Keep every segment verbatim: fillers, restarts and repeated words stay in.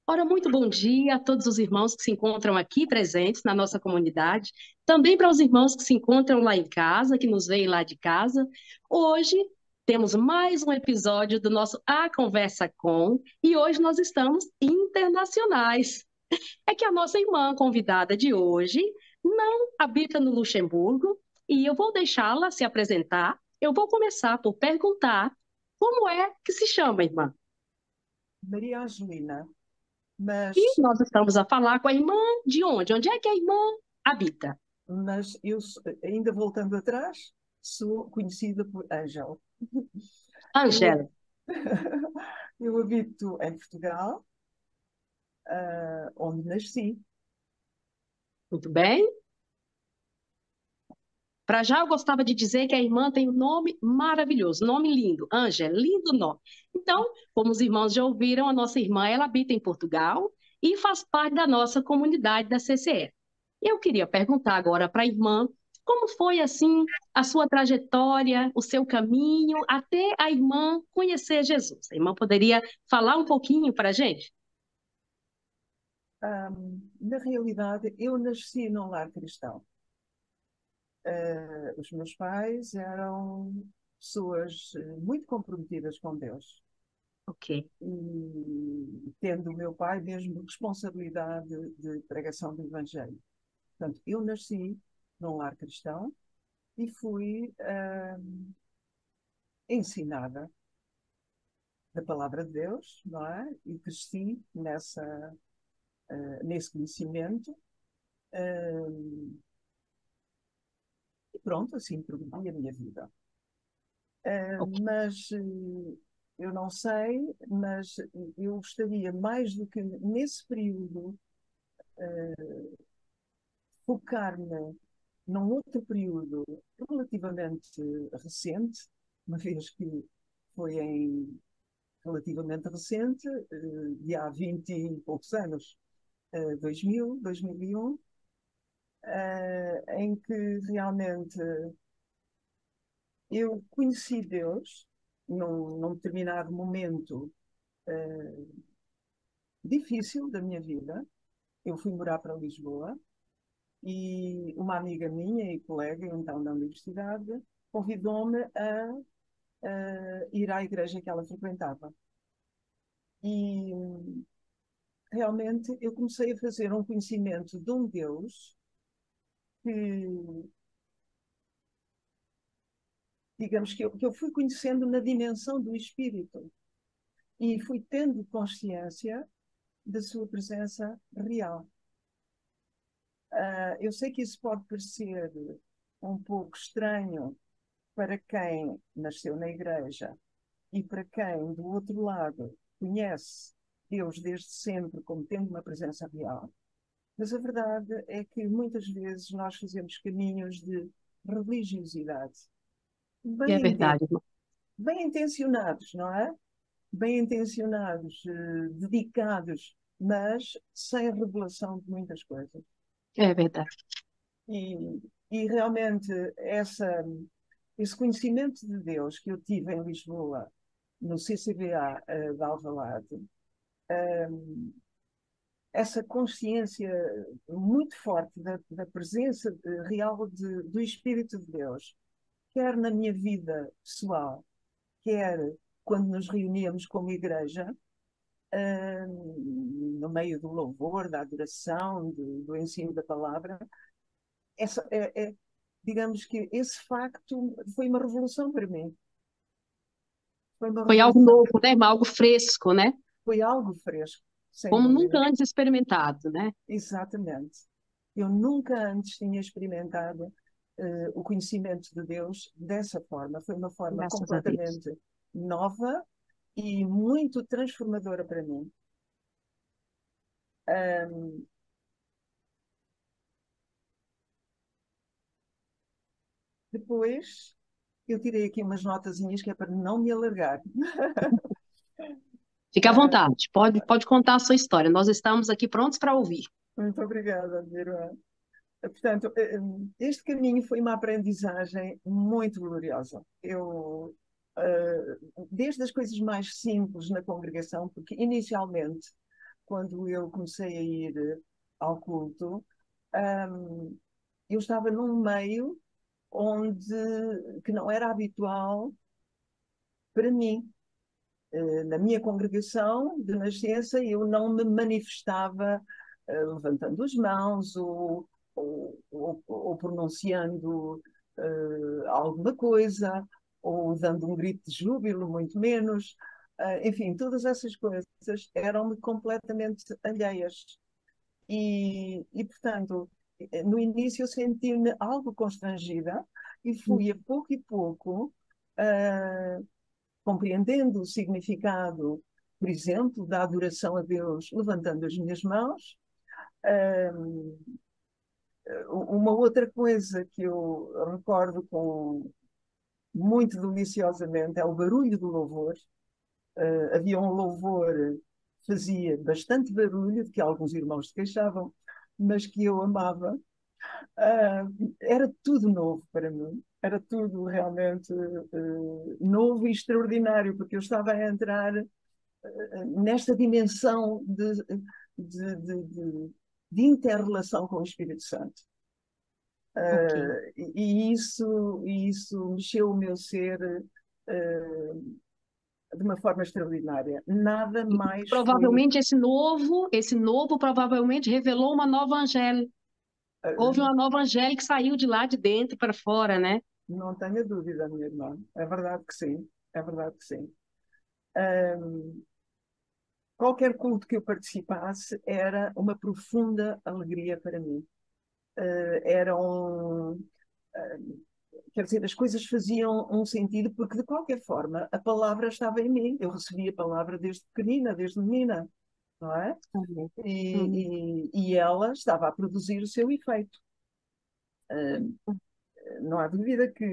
Ora, muito bom dia a todos os irmãos que se encontram aqui presentes na nossa comunidade, também para os irmãos que se encontram lá em casa, que nos veem lá de casa. Hoje temos mais um episódio do nosso A Conversa Com, e hoje nós estamos internacionais. É que a nossa irmã convidada de hoje não habita no Luxemburgo e eu vou deixá-la se apresentar. Eu vou começar por perguntar como é que se chama, irmã? Maria Angelina, E mas, nós estamos a falar com a irmã de onde? Onde é que a irmã habita? mas eu, sou- ainda voltando atrás, sou conhecida por Ângela. Eu, Angela. eu habito em Portugal, ah, onde nasci. Muito bem. Para já eu gostava de dizer que a irmã tem um nome maravilhoso, nome lindo, Ângela, lindo nome. Então, como os irmãos já ouviram, a nossa irmã, ela habita em Portugal e faz parte da nossa comunidade da C C E. Eu queria perguntar agora para a irmã, como foi assim a sua trajetória, o seu caminho até a irmã conhecer Jesus? A irmã poderia falar um pouquinho para a gente? Ah, na realidade, eu nasci num lar cristão. Ah, os meus pais eram pessoas eh, muito comprometidas com Deus. Ok. E tendo o meu pai mesmo responsabilidade de pregação do Evangelho. Portanto, eu nasci num lar cristão e fui ah, ensinada da palavra de Deus, não é? E cresci nessa, ah, nesse conhecimento. ah, e pronto, assim progredi a minha vida. Ah, Ok. mas eh, eu não sei, mas eu gostaria mais do que nesse período focar-me num outro período relativamente recente, uma vez que foi em relativamente recente, eh, de há vinte e poucos anos, eh, dois mil, dois mil e um, eh, em que realmente eu conheci Deus num, num determinado momento eh, difícil da minha vida. Eu fui morar para Lisboa e uma amiga minha e colega, então, da universidade, convidou-me a, a ir à igreja que ela frequentava. E realmente eu comecei a fazer um conhecimento de um Deus que, digamos, que eu, que eu fui conhecendo na dimensão do espírito e fui tendo consciência da sua presença real. Uh, eu sei que isso pode parecer um pouco estranho para quem nasceu na igreja e para quem, do outro lado, conhece Deus desde sempre como tendo uma presença real. Mas a verdade é que muitas vezes nós fazemos caminhos de religiosidade É bem, verdade, irmã. bem intencionados, não é? Bem intencionados, eh, dedicados, mas sem revelação de muitas coisas. É verdade. E, e realmente essa, esse conhecimento de Deus que eu tive em Lisboa, no C C B A eh, de Alvalade, essa consciência muito forte da, da presença de- real de- do Espírito de Deus, quer na minha vida pessoal, quer quando nos reuníamos como igreja, hum, no meio do louvor, da adoração, do, do ensino da palavra, essa, é, é, digamos que esse facto foi uma revolução para mim. Foi uma Foi algo revolução. novo, né, irmã? Algo fresco, né? Foi algo fresco, sem Como nunca dúvida. antes experimentado, né? Exatamente. Eu nunca antes tinha experimentado eh, o conhecimento de Deus dessa forma. Foi uma forma Graças a Deus. completamente nova e muito transformadora para mim. Ahm, depois, eu tirei aqui umas notazinhas que é para não me alargar. Fique à Ah, vontade, pode, pode contar a sua história. Nós estamos aqui prontos para ouvir. muito obrigada, minha irmã. Portanto, eh, este caminho foi uma aprendizagem muito gloriosa. Eu, eh, desde as coisas mais simples na congregação, porque inicialmente quando eu comecei a ir ao culto, hum, eu estava num meio onde que não era habitual para mim. Eh, Na minha congregação de nascença, eu não me manifestava eh, levantando as mãos ou, ou, ou- ou pronunciando eh, alguma coisa, ou dando um grito de júbilo, muito menos. Eh, enfim, todas essas coisas eram-me completamente alheias. E, e, portanto, eh, no início eu senti-me algo constrangida e fui a pouco e pouco eh, compreendendo o significado, por exemplo, da adoração a Deus, levantando as minhas mãos. Um, uma outra coisa que eu recordo com muito deliciosamente é o barulho do louvor. Uh, havia um louvor que fazia bastante barulho, de que alguns irmãos se queixavam, mas que eu amava. Uh, era tudo novo para mim. Era tudo realmente uh, novo e extraordinário, porque eu estava a entrar nesta dimensão de, de, de, de, de inter-relação com o Espírito Santo. Ok. Uh, e, isso, e isso mexeu o meu ser uh, de uma forma extraordinária. Nada E mais foi. provavelmente esse novo, esse novo provavelmente revelou uma nova Angélica. Houve Uh, uma nova Angélica que saiu de lá de dentro para fora, né? não tenha dúvida, minha irmã. É verdade que sim. É verdade que sim. Um, qualquer culto que eu participasse era uma profunda alegria para mim. Uh, era um, quer dizer, as coisas faziam um sentido, porque de qualquer forma a palavra estava em mim. Eu recebi a palavra desde pequenina, desde menina, não é? Uhum. Uhum. E, e, e ela estava a produzir o seu efeito. Uh, não há dúvida que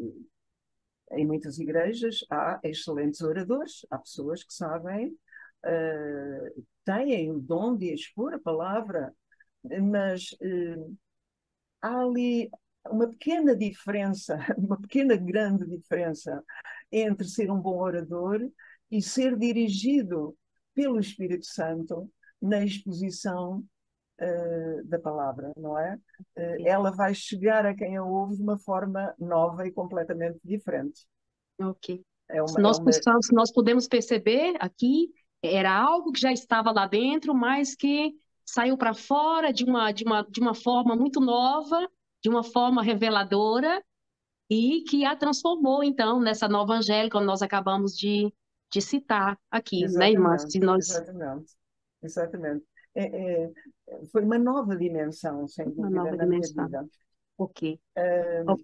em muitas igrejas há excelentes oradores, há pessoas que sabem, uh, têm o dom de expor a palavra, mas uh, há ali uma pequena diferença, uma pequena grande diferença entre ser um bom orador e ser dirigido pelo Espírito Santo na exposição uh, da palavra, não é? Uh, ela vai chegar a quem a ouve de uma forma nova e completamente diferente. Ok. É Se uma, é nós uma possamos, se nós podemos perceber aqui, era algo que já estava lá dentro, mas que saiu para fora de uma, de uma, de uma forma muito nova, de uma forma reveladora, e que a transformou, então, nessa nova Angélica, como nós acabamos de, de citar aqui, né, irmã? Se exatamente, nós, exatamente, exatamente. É, é, foi uma nova dimensão, sem uma dúvida, nova na minha dimensão. vida. Ok. Uh,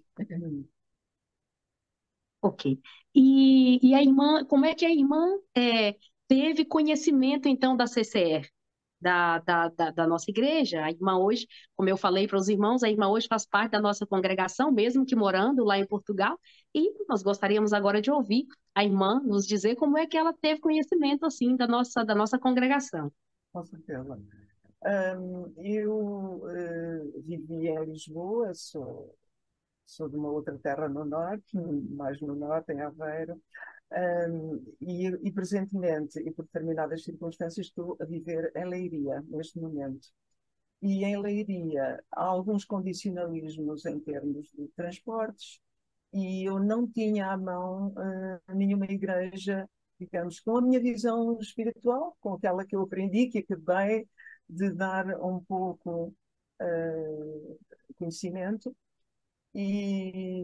Ok. E, e a irmã, como é que a irmã é, teve conhecimento, então, da C C R, da, da, da, da nossa igreja? A irmã hoje, como eu falei para os irmãos, a irmã hoje faz parte da nossa congregação, mesmo que morando lá em Portugal, e nós gostaríamos agora de ouvir a irmã nos dizer como é que ela teve conhecimento, assim, da nossa, da nossa congregação. com certeza. Um, eu uh, vivi em Lisboa, sou, sou de uma outra terra no norte, mais no norte, em Aveiro, um, e, e presentemente, e por determinadas circunstâncias, estou a viver em Leiria, neste momento. E em Leiria há alguns condicionalismos em termos de transportes, e eu não tinha à mão uh, nenhuma igreja, digamos, com a minha visão espiritual, com aquela que eu aprendi, que acabei de dar um pouco uh, conhecimento. E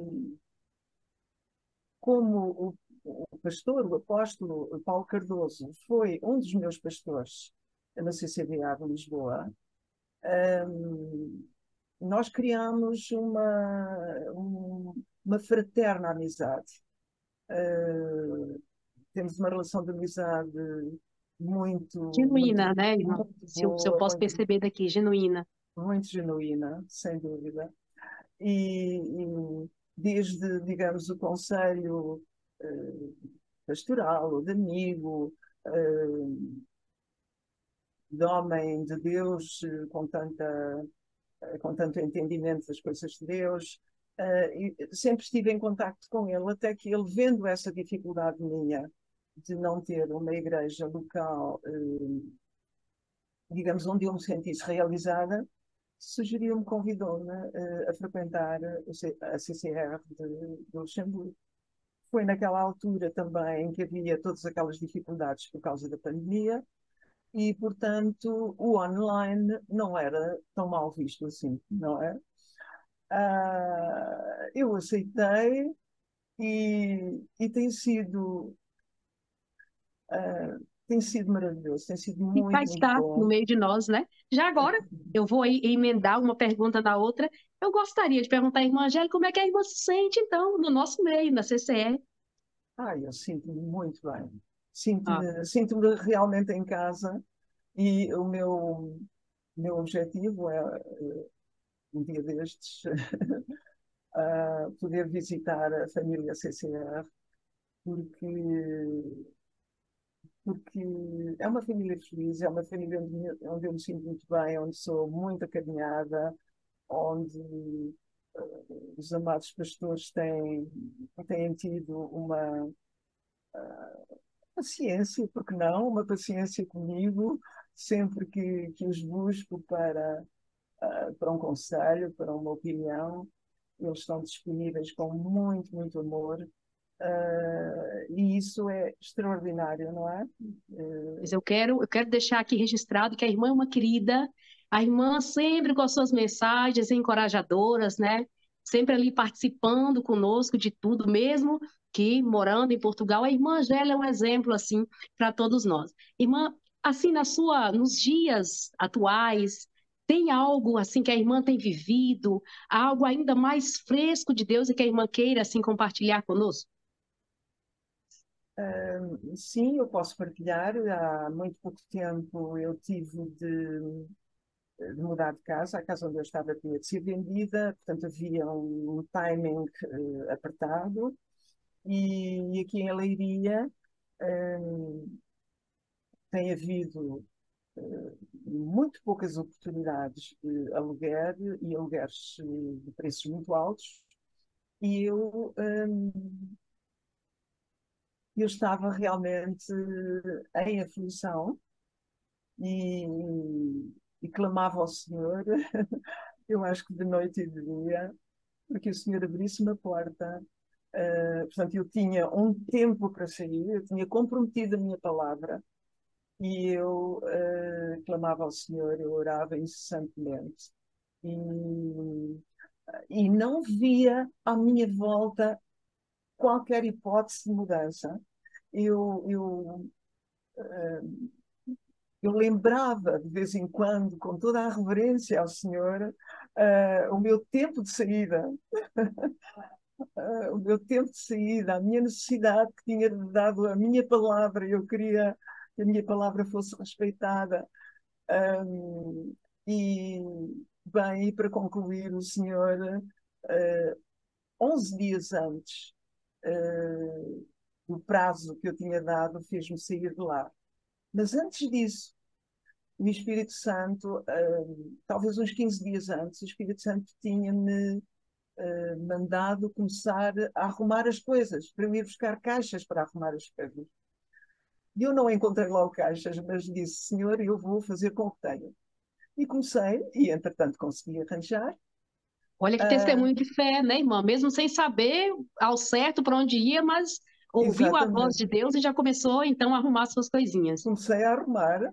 como o, o pastor, o apóstolo Paulo Cardoso, foi um dos meus pastores na C C B A de Lisboa, um, nós criamos uma, um, uma fraterna amizade. Uh, temos uma relação de amizade muito, muito, Genuína, né, irmã? muito Se eu, se eu boa, posso muito, perceber daqui, genuína. muito genuína, sem dúvida. E, e desde, digamos, o conselho eh, pastoral, ou de amigo, eh, de homem de Deus, eh, com tanta, eh, com tanto entendimento das coisas de Deus, eh, e sempre estive em contacto com ele, até que ele, vendo essa dificuldade minha de não ter uma igreja local, eh, digamos, onde eu me sentisse realizada, sugeriu-me, convidou-me uh, a frequentar o C- a C C R de, de Luxemburgo. Foi naquela altura também em que havia todas aquelas dificuldades por causa da pandemia e, portanto, o online não era tão mal visto assim, não é? Ah, eu aceitei e, e tem sido, ah, tem sido maravilhoso, tem sido E vai muito, muito estar no bom. meio de nós, né? Já agora, eu vou aí emendar uma pergunta na outra. Eu gostaria de perguntar à irmã Angélica como é que a irmã se sente, então, no nosso meio, na C C E. Ah, eu sinto-me muito bem. Ah, Sinto-me, sinto-me realmente em casa e o meu, meu objetivo é, eh, um dia destes, ah, poder visitar a família C C R, porque, porque é uma família feliz, é uma família onde, me- onde eu me sinto muito bem, onde sou muito acarinhada, onde eh, os amados pastores têm, têm tido uma paciência, porque não, uma paciência comigo, sempre que, que os busco para, ah, para um conselho, para uma opinião, eles estão disponíveis com muito, muito amor. Ah, e isso é extraordinário, não é? mas eu quero, eu quero deixar aqui registrado que a irmã é uma querida, a irmã sempre com as suas mensagens encorajadoras, né? Sempre ali participando conosco de tudo, mesmo que morando em Portugal. A irmã Angélia é um exemplo, assim, para todos nós. Irmã, assim, na sua, nos dias atuais, tem algo, assim, que a irmã tem vivido, algo ainda mais fresco de Deus e que a irmã queira, assim, compartilhar conosco? Ah, sim, eu posso partilhar. Há muito pouco tempo eu tive de, de mudar de casa. A casa onde eu estava tinha de ser vendida, portanto havia um, um timing eh, apertado. E, e aqui em Leiria hum, tem havido eh, muito poucas oportunidades de aluguer e alugueres eh, de preços muito altos. E eu, hum, eu estava realmente em aflição e, e clamava ao Senhor, eu acho que de noite e de dia, porque o Senhor abrisse uma porta. Uh, portanto, eu tinha um tempo para sair, eu tinha comprometido a minha palavra e eu uh, clamava ao Senhor, eu orava incessantemente e, e não via à minha volta qualquer hipótese de mudança. Eu, eu, uh, eu lembrava de vez em quando, com toda a reverência ao Senhor, uh, o meu tempo de saída, uh, o meu tempo de saída, a minha necessidade que tinha dado a minha palavra, eu queria que a minha palavra fosse respeitada. Um, e, bem, e para concluir, o Senhor, uh, onze dias antes uh, do prazo que eu tinha dado, fez-me sair de lá. Mas antes disso, o Espírito Santo, uh, talvez uns quinze dias antes, o Espírito Santo tinha-me uh, mandado começar a arrumar as coisas, para eu ir buscar caixas para arrumar as coisas. E eu não encontrei logo caixas, mas disse, Senhor, eu vou fazer com o que tenho. E comecei, e entretanto consegui arranjar. Olha que Uh, testemunho de fé, né, irmã? Mesmo sem saber ao certo para onde ia, mas ouviu a voz exatamente. de Deus e já começou então a arrumar suas coisinhas. Comecei a arrumar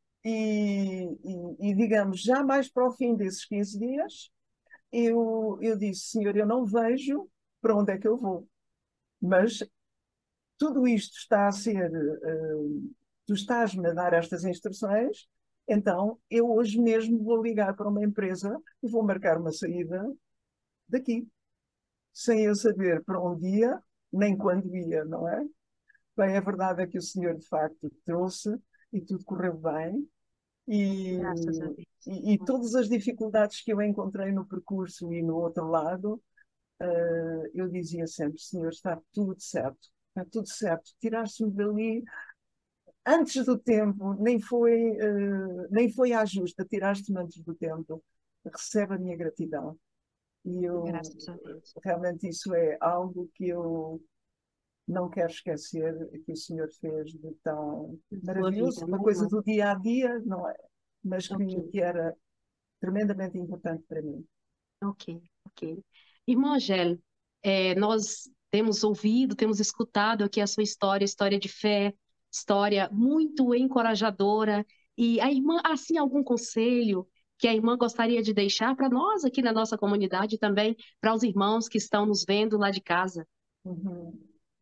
e, e, e, digamos, já mais para o fim desses quinze dias, eu, eu disse, Senhor, eu não vejo para onde é que eu vou. Mas tudo isto está a ser, uh, tu estás-me a dar estas instruções, então eu hoje mesmo vou ligar para uma empresa e vou marcar uma saída daqui, sem eu saber para onde ia, nem quando ia, não é? Bem, a verdade é que o Senhor de facto trouxe e tudo correu bem e, Graças a Deus. e, e todas as dificuldades que eu encontrei no percurso e no outro lado, uh, eu dizia sempre, Senhor, está tudo certo, está tudo certo. Tiraste-me dali antes do tempo, nem foi, uh, nem foi à justa, tiraste-me antes do tempo. Recebe a minha gratidão. E eu, Graças a Deus. realmente, isso é algo que eu não quero esquecer que o Senhor fez de tão Na sua maravilhoso, vida, uma né, coisa irmã? do dia a dia, não é? mas que, Ok, que era tremendamente importante para mim. ok, ok. Irmã Angélica, é, nós temos ouvido, temos escutado aqui a sua história, história de fé, história muito encorajadora. E a irmã, assim, algum conselho que a irmã gostaria de deixar para nós aqui na nossa comunidade e também para os irmãos que estão nos vendo lá de casa? Uhum.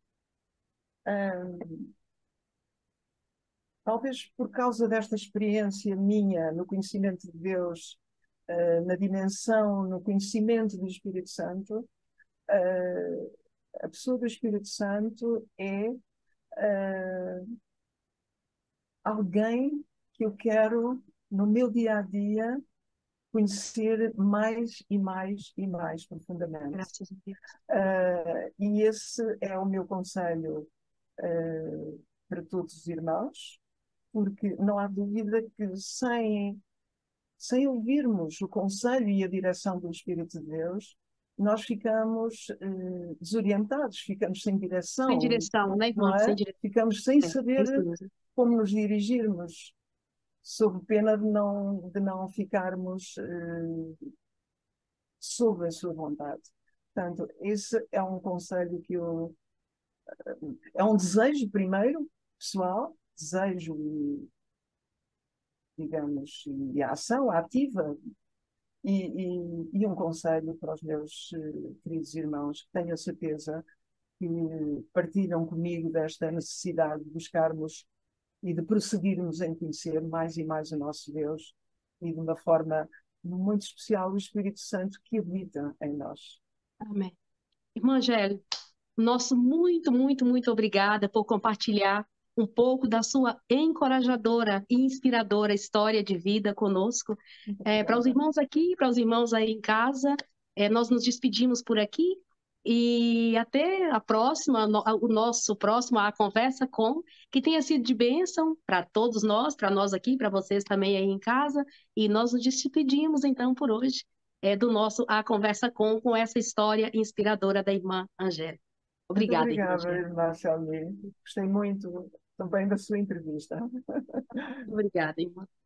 Ahm, talvez por causa desta experiência minha no conhecimento de Deus, ah, na dimensão, no conhecimento do Espírito Santo, ah, a pessoa do Espírito Santo é ah, alguém que eu quero, no meu dia a dia, conhecer mais e mais e mais profundamente. Graças a Deus. Uh, e esse é o meu conselho uh, para todos os irmãos, porque não há dúvida que sem, sem ouvirmos o conselho e a direção do Espírito de Deus, nós ficamos uh, desorientados, ficamos sem Sem direção, direção, né, não irmã? Sem é? direção. Ficamos sem É, é saber isso mesmo. como nos dirigirmos, sob pena de não, de não ficarmos uh, sob a sua vontade. Portanto, esse é um conselho que eu. É um desejo, primeiro, pessoal, desejo e, digamos, e a ação ativa, e, e, e um conselho para os meus uh, queridos irmãos, que tenho a certeza que partilham comigo desta necessidade de buscarmos e de prosseguirmos em conhecer mais e mais o nosso Deus e de uma forma muito especial o Espírito Santo que habita em nós. Amém. Irmã Angélica, nosso muito, muito, muito obrigada por compartilhar um pouco da sua encorajadora e inspiradora história de vida conosco. Muito É, para os obrigada. irmãos aqui, para os irmãos aí em casa, é, nós nos despedimos por aqui e até a próxima, no- o nosso próximo A Conversa Com, que tenha sido de bênção para todos nós, para nós aqui, para vocês também aí em casa. E nós nos despedimos então por hoje, é, do nosso A Conversa Com, com essa história inspiradora da irmã Angélica. Muito Obrigada, irmã obrigada, Angélica. irmã Shelly. Gostei muito também da sua entrevista. Obrigada, irmã.